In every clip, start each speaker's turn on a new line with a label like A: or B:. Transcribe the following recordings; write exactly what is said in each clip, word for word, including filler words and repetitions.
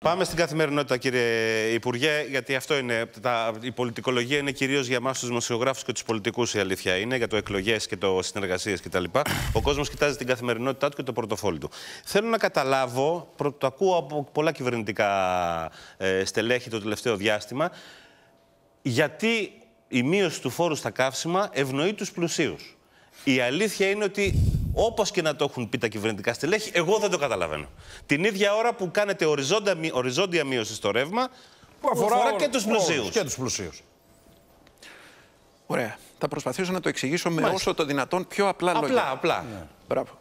A: Πάμε στην καθημερινότητα, κύριε Υπουργέ, γιατί αυτό είναι. Τα, η πολιτικολογία είναι κυρίως για εμάς τους δημοσιογράφους και τους πολιτικούς, η αλήθεια είναι, για το εκλογές και το συνεργασίες κτλ. Ο κόσμος κοιτάζει την καθημερινότητά του και το πορτοφόλι του. Θέλω να καταλάβω, το ακούω από πολλά κυβερνητικά ε, στελέχη το τελευταίο διάστημα, γιατί η μείωση του φόρου στα καύσιμα ευνοεί τους πλουσίους. Η αλήθεια είναι ότι, όπως και να το έχουν πει τα κυβερνητικά στελέχη, εγώ δεν το καταλαβαίνω. Την ίδια ώρα που κάνετε οριζόντια, οριζόντια μείωση στο ρεύμα, που αφορά, αφορά και τους πλουσίους.
B: Και τους πλουσίους.
C: Ωραία. Θα προσπαθήσω να το εξηγήσω με Μάλιστα. όσο το δυνατόν πιο απλά,
A: απλά
C: λόγια.
A: Απλά, απλά.
C: Ναι. Μπράβο.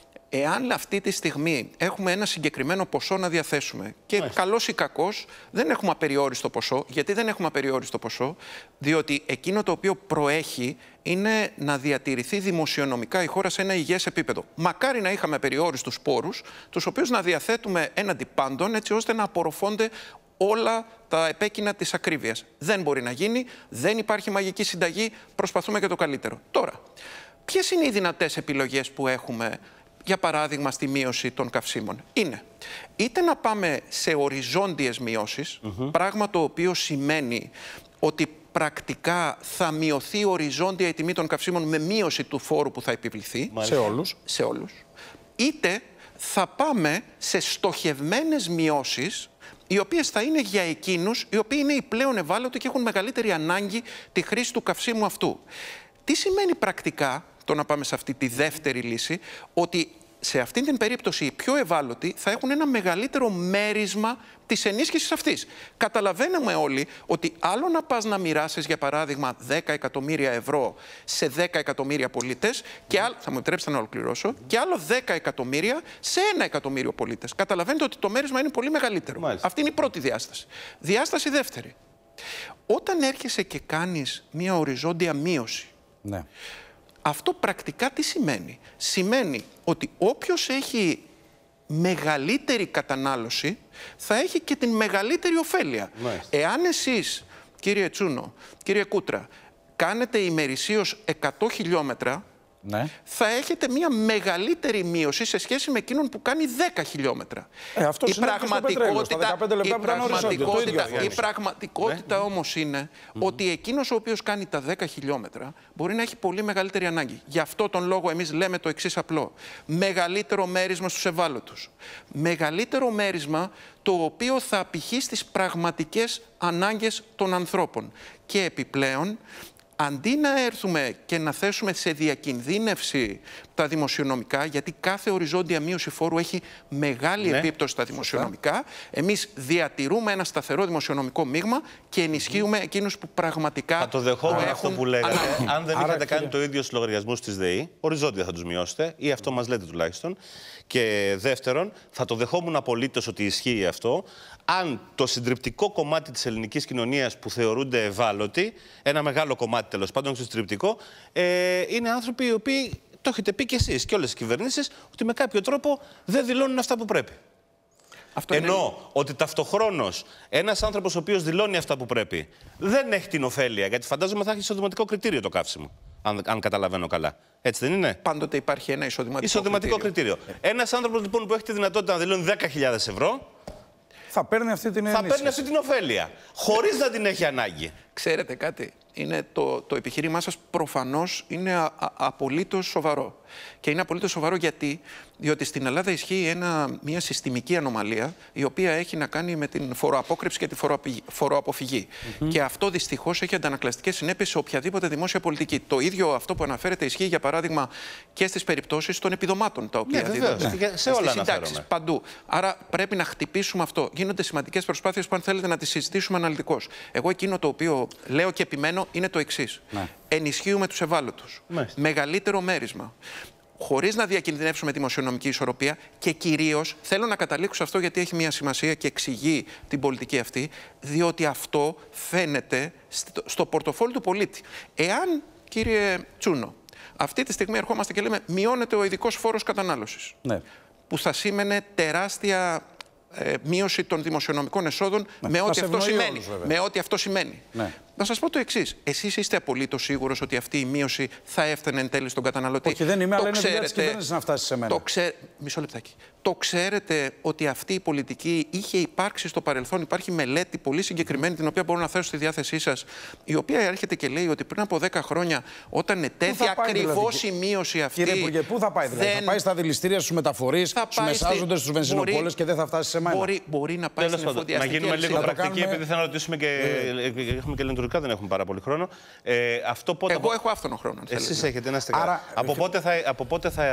C: Εάν αυτή τη στιγμή έχουμε ένα συγκεκριμένο ποσό να διαθέσουμε και Μάλιστα. καλός ή κακός δεν έχουμε απεριόριστο ποσό, γιατί δεν έχουμε απεριόριστο ποσό, διότι εκείνο το οποίο προέχει είναι να διατηρηθεί δημοσιονομικά η χώρα σε ένα υγιές επίπεδο. Μακάρι να είχαμε απεριόριστους πόρους, τους οποίους να διαθέτουμε έναντι πάντων, έτσι ώστε να απορροφώνται όλα τα επέκεινα της ακρίβειας. Δεν μπορεί να γίνει, δεν υπάρχει μαγική συνταγή, προσπαθούμε και το καλύτερο. Τώρα, ποιες είναι οι δυνατές επιλογές που έχουμε, για παράδειγμα, στη μείωση των καυσίμων? Είναι είτε να πάμε σε οριζόντιες μειώσεις, mm-hmm. πράγμα το οποίο σημαίνει ότι πρακτικά θα μειωθεί οριζόντια η τιμή των καυσίμων με μείωση του φόρου που θα επιβληθεί.
B: Σε όλους.
C: Σε όλους. Είτε θα πάμε σε στοχευμένες μειώσεις, οι οποίες θα είναι για εκείνους οι οποίοι είναι οι πλέον ευάλωτοι και έχουν μεγαλύτερη ανάγκη τη χρήση του καυσίμου αυτού. Τι σημαίνει πρακτικά το να πάμε σε αυτή τη δεύτερη λύση? Ότι σε αυτή την περίπτωση οι πιο ευάλωτοι θα έχουν ένα μεγαλύτερο μέρισμα της ενίσχυσης αυτής. Καταλαβαίνουμε όλοι ότι άλλο να πας να μοιράσεις, για παράδειγμα, δέκα εκατομμύρια ευρώ σε δέκα εκατομμύρια πολίτες, και άλλο, θα μου επιτρέψετε να ολοκληρώσω, και άλλο δέκα εκατομμύρια σε ένα εκατομμύριο πολίτες. Καταλαβαίνετε ότι το μέρισμα είναι πολύ μεγαλύτερο. Μάλιστα. Αυτή είναι η πρώτη διάσταση. Διάσταση δεύτερη. Όταν έρχεσαι και κάνεις μια οριζόντια μείωση,
B: ναι.
C: αυτό πρακτικά τι σημαίνει? Σημαίνει ότι όποιος έχει μεγαλύτερη κατανάλωση θα έχει και την μεγαλύτερη ωφέλεια. Μάλιστα. Εάν εσείς, κύριε Τσούνο, κύριε Κούτρα, κάνετε ημερησίως εκατό χιλιόμετρα, ναι. θα έχετε μια μεγαλύτερη μείωση σε σχέση με εκείνον που κάνει δέκα χιλιόμετρα.
B: Ε, αυτό
C: η πραγματικότητα, η πραγματικότητα, η πραγματικότητα ναι. όμως είναι mm-hmm. ότι εκείνος ο οποίος κάνει τα δέκα χιλιόμετρα μπορεί να έχει πολύ μεγαλύτερη ανάγκη. Γι' αυτό τον λόγο εμείς λέμε το εξής απλό. Μεγαλύτερο μέρισμα στους ευάλωτους. Μεγαλύτερο μέρισμα το οποίο θα απηχεί στις πραγματικές ανάγκες των ανθρώπων. Και επιπλέον, αντί να έρθουμε και να θέσουμε σε διακινδύνευση τα δημοσιονομικά, γιατί κάθε οριζόντια μείωση φόρου έχει μεγάλη ναι. επίπτωση στα δημοσιονομικά, εμείς διατηρούμε ένα σταθερό δημοσιονομικό μείγμα και ενισχύουμε mm. εκείνους που πραγματικά
A: θα το δεχόμουν αυτό που λέγατε. Αν δεν
B: Άρα,
A: είχατε
B: κύριε...
A: κάνει το ίδιο στους λογαριασμούς της ΔΕΗ, οριζόντια θα τους μειώσετε, ή αυτό μας λέτε τουλάχιστον. Και δεύτερον, θα το δεχόμουν απολύτως ότι ισχύει αυτό, αν το συντριπτικό κομμάτι της ελληνικής κοινωνίας που θεωρούνται ευάλωτοι, ένα μεγάλο κομμάτι τέλος πάντων στο συντριπτικό, ε, είναι άνθρωποι οι οποίοι, το έχετε πει κι εσείς και όλες οι κυβερνήσεις, ότι με κάποιο τρόπο δεν δηλώνουν αυτά που πρέπει. Αυτό Ενώ είναι... ότι ταυτοχρόνως ένας άνθρωπος ο οποίος δηλώνει αυτά που πρέπει δεν έχει την ωφέλεια, γιατί φαντάζομαι θα έχει εισοδηματικό κριτήριο το καύσιμο, αν, αν καταλαβαίνω καλά. Έτσι δεν είναι?
C: Πάντοτε υπάρχει ένα εισοδηματικό,
A: εισοδηματικό κριτήριο. κριτήριο. Ε. Ένας άνθρωπος λοιπόν που έχει τη δυνατότητα να δηλώνει δέκα χιλιάδες ευρώ,
B: θα παίρνει αυτή την ενίσχυση.
A: Θα παίρνει αυτή την ωφέλεια, χωρίς να την έχει ανάγκη.
C: Ξέρετε κάτι, είναι το, το επιχείρημά σας προφανώς είναι α, α, απολύτως σοβαρό. Και είναι απολύτως σοβαρό γιατί, διότι στην Ελλάδα ισχύει ένα, μια συστημική ανομαλία, η οποία έχει να κάνει με την φοροαπόκρυψη και τη φοροαποφυγή. Mm-hmm. Και αυτό δυστυχώς έχει αντανακλαστικές συνέπειες σε οποιαδήποτε δημόσια πολιτική. Το ίδιο αυτό που αναφέρεται ισχύει, για παράδειγμα, και στις περιπτώσεις των επιδομάτων, τα οποία
A: ναι,
C: δίδονται
A: ναι. σε όλα
C: συντάξεις, παντού. Άρα πρέπει να χτυπήσουμε αυτό. Γίνονται σημαντικές προσπάθειες που, αν θέλετε, να τις συζητήσουμε αναλυτικώς. Εγώ εκείνο το οποίο λέω και επιμένω είναι το εξής. Ναι. Ενισχύουμε τους ευάλωτους. Μάλιστα. Μεγαλύτερο μέρισμα. Χωρίς να διακινδυνεύσουμε τη δημοσιονομική ισορροπία και κυρίως θέλω να καταλήξω σε αυτό, γιατί έχει μια σημασία και εξηγεί την πολιτική αυτή, διότι αυτό φαίνεται στο πορτοφόλι του πολίτη. Εάν, κύριε Τσούνο, αυτή τη στιγμή ερχόμαστε και λέμε μειώνεται ο ειδικός φόρος κατανάλωσης, ναι. που θα σήμαινε τεράστια ε, μείωση των δημοσιονομικών εσόδων ναι. με, ό,τι αυτό σημαίνει, όλους, με ό,τι αυτό σημαίνει. Ναι. Να σας πω το εξής. Εσείς είστε απολύτως σίγουρος ότι αυτή η μείωση θα έφτανε εν τέλει στον καταναλωτή?
B: Όχι, δεν είμαι, το αλλά είναι δουλειά της κυβέρνησης να φτάσει σε μένα.
C: Το ξέ... Μισό λεπτάκι. Το ξέρετε ότι αυτή η πολιτική είχε υπάρξει στο παρελθόν? Υπάρχει μελέτη πολύ συγκεκριμένη, την οποία μπορώ να θέσω στη διάθεσή σας, η οποία έρχεται και λέει ότι πριν από δέκα χρόνια, όταν ετέθη ακριβώς δηλαδή, η μείωση αυτή.
B: Κύριε Υπουργέ, πού θα πάει δηλαδή? Δεν... Θα πάει στα δηληστήρια, στους μεταφορείς, στους μεσάζοντες, στους βενζινοπόλες μπορεί... και δεν θα φτάσει σε μένα?
C: Μπορεί, μπορεί να πάει στην εφοδιαστική.
A: Να γίνουμε λίγο πρακτικοί, επειδή θέλω να ρωτήσουμε και. Έχουμε και λειτουργικά, δεν έχουμε πάρα πολύ χρόνο. Ε, αυτό πότε...
C: Εγώ έχω άφθονο χρόνο.
A: Εσείς έχετε, να είστε καλά. Από, πότε θα, από πότε θα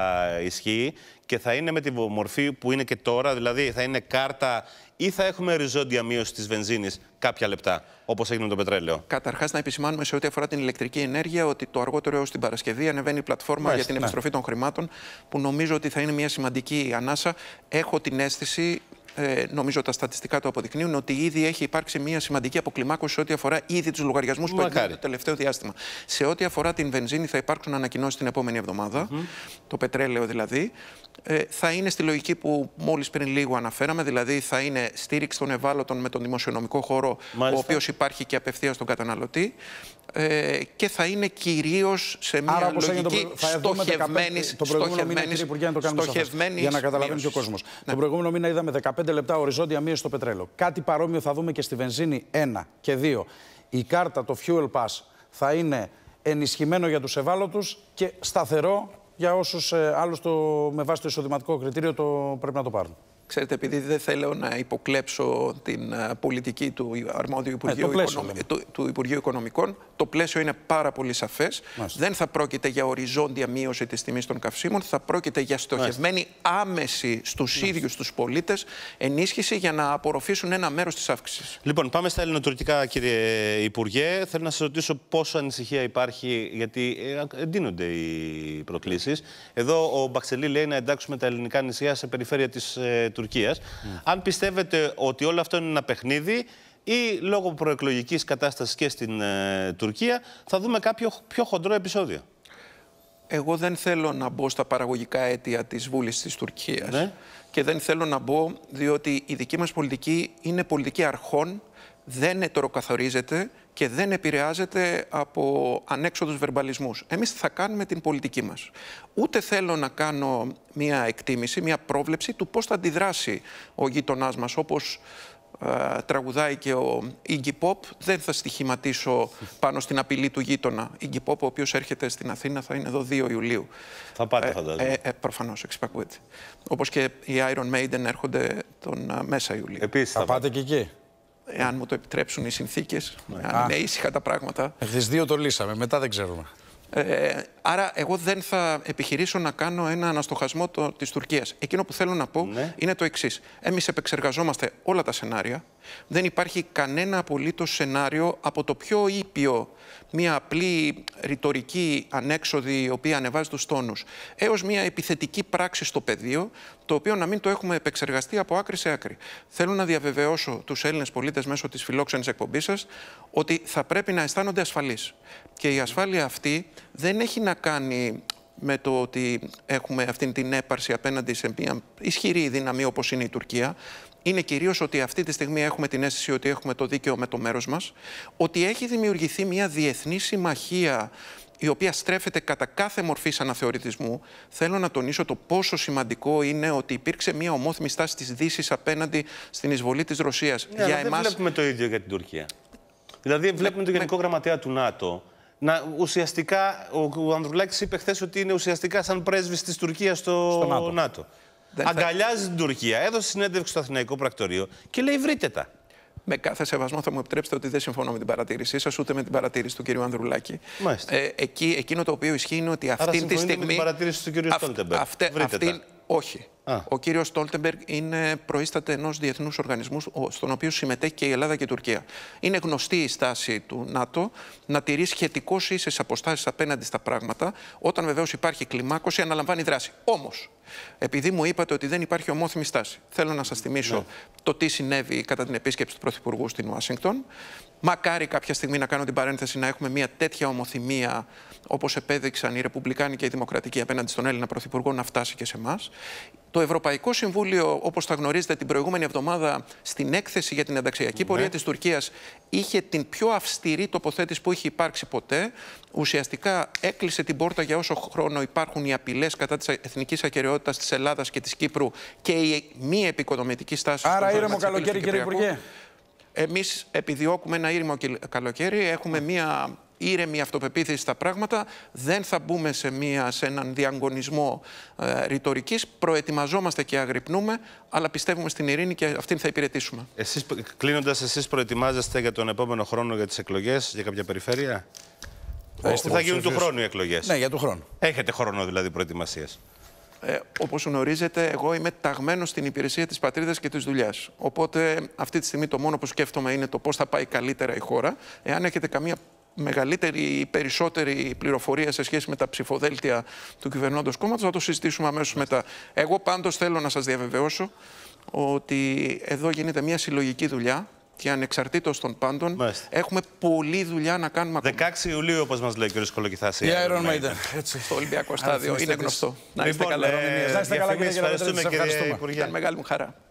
A: ισχύει και θα είναι με τη μορφή που είναι και τώρα, δηλαδή θα είναι κάρτα ή θα έχουμε οριζόντια μείωση της βενζίνης κάποια λεπτά, όπως έγινε με το πετρέλαιο?
C: Καταρχάς, να επισημάνουμε σε ό,τι αφορά την ηλεκτρική ενέργεια ότι το αργότερο έως την Παρασκευή ανεβαίνει η πλατφόρμα Μάλιστα, για την επιστροφή ναι. των χρημάτων, που νομίζω ότι θα είναι μια σημαντική ανάσα. Έχω την αίσθηση. Ε, νομίζω τα στατιστικά το αποδεικνύουν ότι ήδη έχει υπάρξει μια σημαντική αποκλιμάκωση σε ό,τι αφορά ήδη τους λογαριασμούς που έγιναν το τελευταίο διάστημα. Σε ό,τι αφορά την βενζίνη, θα υπάρξουν ανακοινώσεις την επόμενη εβδομάδα, mm-hmm. το πετρέλαιο δηλαδή. Ε, θα είναι στη λογική που μόλις πριν λίγο αναφέραμε, δηλαδή θα είναι στήριξη των ευάλωτων με τον δημοσιονομικό χώρο, Μάλιστα. ο οποίος υπάρχει και απευθείας στον καταναλωτή. Ε, και θα είναι κυρίως σε μια Άρα, λογική στοχευμένης
B: το προηγούμενο μήνα, κύριε Υπουργέ, να το κάνουμε σαφές, για να καταλαβαίνει και ο κόσμος. Ναι. Το προηγούμενο μήνα είδαμε δεκαπέντε λεπτά οριζόντια μείωση στο πετρέλαιο. Κάτι παρόμοιο θα δούμε και στη βενζίνη ένα και δύο. Η κάρτα, το Fuel Pass, θα είναι ενισχυμένο για τους ευάλωτους και σταθερό για όσους ε, άλλους το, με βάση το εισοδηματικό κριτήριο το, πρέπει να το πάρουν.
C: Ξέρετε, επειδή δεν θέλω να υποκλέψω την uh, πολιτική του αρμόδιου Υπουργείου,
B: ε, πλαίσιο,
C: Οικονομ... του, του Υπουργείου Οικονομικών, το πλαίσιο είναι πάρα πολύ σαφές. Μάλιστα. Δεν θα πρόκειται για οριζόντια μείωση της τιμής των καυσίμων, θα πρόκειται για στοχευμένη Μάλιστα. άμεση στους Μάλιστα. ίδιους τους πολίτες ενίσχυση για να απορροφήσουν ένα μέρος της αύξησης.
A: Λοιπόν, πάμε στα ελληνοτουρκικά, κύριε Υπουργέ. Θέλω να σας ρωτήσω πόσο ανησυχία υπάρχει, γιατί εντείνονται οι προκλήσεις. Εδώ ο Μπαξελή λέει να εντάξουμε τα ελληνικά νησιά σε περιφέρεια της ε, Τουρκίας. Mm. Αν πιστεύετε ότι όλο αυτό είναι ένα παιχνίδι ή λόγω προεκλογικής κατάστασης και στην ε, Τουρκία θα δούμε κάποιο πιο χοντρό επεισόδιο?
C: Εγώ δεν θέλω να μπω στα παραγωγικά αίτια της βούλησης της Τουρκίας.
A: Ναι.
C: Και δεν θέλω να μπω διότι η δική μας πολιτική είναι πολιτική αρχών, δεν ετεροκαθορίζεται και δεν επηρεάζεται από ανέξοδους βερμπαλισμούς. Εμείς θα κάνουμε την πολιτική μας. Ούτε θέλω να κάνω μια εκτίμηση, μια πρόβλεψη του πώς θα αντιδράσει ο γείτονάς μας, όπως ε, τραγουδάει και ο Iggy Pop. Δεν θα στοιχηματίσω πάνω στην απειλή του γείτονα. Iggy Pop, ο οποίος έρχεται στην Αθήνα, θα είναι εδώ δύο Ιουλίου.
A: Θα πάτε, φαντάζομαι.
C: Ε, ε, ε, προφανώς, εξυπακούεται. Όπως και οι Iron Maiden έρχονται τον uh, μέσα Ιουλίου.
B: Επίσης, θα, θα πάτε και εκεί.
C: Εάν μου το επιτρέψουν οι συνθήκες, ναι. αν είναι ήσυχα τα πράγματα.
B: Τις δύο το λύσαμε, μετά δεν ξέρουμε.
C: Ε, άρα, εγώ δεν θα επιχειρήσω να κάνω ένα αναστοχασμό το, της Τουρκίας. Εκείνο που θέλω να πω ναι. είναι το εξής. Εμείς επεξεργαζόμαστε όλα τα σενάρια. Δεν υπάρχει κανένα απολύτως σενάριο από το πιο ήπιο, μια απλή ρητορική ανέξοδη, η οποία ανεβάζει τους τόνους, έως μια επιθετική πράξη στο πεδίο, το οποίο να μην το έχουμε επεξεργαστεί από άκρη σε άκρη. Θέλω να διαβεβαιώσω τους Έλληνες πολίτες μέσω της φιλόξενης εκπομπής σας ότι θα πρέπει να αισθάνονται ασφαλείς. Και η ασφάλεια αυτή δεν έχει να κάνει με το ότι έχουμε αυτή την έπαρση απέναντι σε μια ισχυρή δύναμη όπως είναι η Τουρκία. Είναι κυρίως ότι αυτή τη στιγμή έχουμε την αίσθηση ότι έχουμε το δίκαιο με το μέρος μας, ότι έχει δημιουργηθεί μια διεθνή συμμαχία η οποία στρέφεται κατά κάθε μορφής αναθεωρητισμού. Θέλω να τονίσω το πόσο σημαντικό είναι ότι υπήρξε μια ομόθυμη στάση της Δύσης απέναντι στην εισβολή της Ρωσίας.
A: Ναι, για εμάς... Δεν βλέπουμε το ίδιο για την Τουρκία. Δηλαδή βλέπουμε με... τον Γενικό με... Γραμματέα του ΝΑΤΟ. Να, ουσιαστικά, ο, ο Ανδρουλάκης είπε χθες ότι είναι ουσιαστικά σαν πρέσβης της Τουρκίας στο, στο ΝΑΤΟ. ΝΑΤΟ. Αγκαλιάζει θα... την Τουρκία, έδωσε συνέντευξη στο Αθηναϊκό Πρακτορείο και λέει βρείτε τα.
C: Με κάθε σεβασμό θα μου επιτρέψετε ότι δεν συμφωνώ με την παρατήρησή σας, ούτε με την παρατήρηση του κ. Ανδρουλάκη. Ε, εκεί, εκείνο το οποίο ισχύει είναι ότι αυτή τη στιγμή...
A: με την παρατήρηση του κ. Στόλτεμπεργκ.
C: Αυτε, αυτή, όχι. Α. Ο κύριος Στόλτεμπεργκ είναι προείσταται ενός διεθνούς οργανισμού, στον οποίο συμμετέχει και η Ελλάδα και η Τουρκία. Είναι γνωστή η στάση του ΝΑΤΟ να τηρεί σχετικώς ίσες αποστάσεις απέναντι στα πράγματα. Όταν βεβαίως υπάρχει κλιμάκωση, αναλαμβάνει δράση. Όμως, επειδή μου είπατε ότι δεν υπάρχει ομόθυμη στάση, θέλω να σας θυμίσω ναι. το τι συνέβη κατά την επίσκεψη του Πρωθυπουργού στην Ουάσιγκτον. Μακάρι κάποια στιγμή, να κάνω την παρένθεση, να έχουμε μια τέτοια ομοθυμία όπως επέδειξαν οι Ρεπουμπλικάνοι και οι Δημοκρατικοί απέναντι στον Έλληνα Πρωθυπουργό να φτάσει και σε εμάς. Το Ευρωπαϊκό Συμβούλιο, όπως θα γνωρίζετε, την προηγούμενη εβδομάδα στην έκθεση για την ενταξιακή πορεία ναι. της Τουρκίας είχε την πιο αυστηρή τοποθέτηση που είχε υπάρξει ποτέ. Ουσιαστικά έκλεισε την πόρτα για όσο χρόνο υπάρχουν οι απειλές κατά της εθνικής ακεραιότητας της Ελλάδας και της Κύπρου και η μη επικοδομητική στάση.
B: Άρα ήρεμο καλοκαίρι, κύριε Υπουργέ.
C: Εμείς επιδιώκουμε ένα ήρεμο καλοκαίρι. Έχουμε μία ήρεμη αυτοπεποίθηση στα πράγματα. Δεν θα μπούμε σε, μία, σε έναν διαγωνισμό ε, ρητορικής. Προετοιμαζόμαστε και αγρυπνούμε, αλλά πιστεύουμε στην ειρήνη και αυτήν θα υπηρετήσουμε.
A: Εσείς, κλείνοντας, εσείς προετοιμάζεστε για τον επόμενο χρόνο για τις εκλογές, για κάποια περιφέρεια? Που θα γίνουν του χρόνου οι εκλογές.
B: Ναι, για του χρόνου.
A: Έχετε χρόνο δηλαδή προετοιμασίας?
C: Ε, όπως γνωρίζετε, εγώ είμαι ταγμένος στην υπηρεσία της πατρίδας και της δουλειάς. Οπότε αυτή τη στιγμή το μόνο που σκέφτομαι είναι το πώς θα πάει καλύτερα η χώρα. Εάν έχετε καμία μεγαλύτερη ή περισσότερη πληροφορία σε σχέση με τα ψηφοδέλτια του κυβερνώντος κόμματος, θα το συζητήσουμε αμέσως μετά. Εγώ πάντως θέλω να σας διαβεβαιώσω ότι εδώ γίνεται μια συλλογική δουλειά και ανεξαρτήτως των πάντων, Μάλιστα. έχουμε πολλή δουλειά να κάνουμε ακόμα.
A: δεκαέξι Ιουλίου, όπως μας λέει ο κ. Κολοκυθάση.
B: Για Iron Maiden.
C: Στο Ολυμπιακό στάδιο. Είναι γνωστό. Να είστε καλά.
B: Να είστε καλά, κύριε Γεραπετρίδη.
C: Ήταν μεγάλη μου χαρά.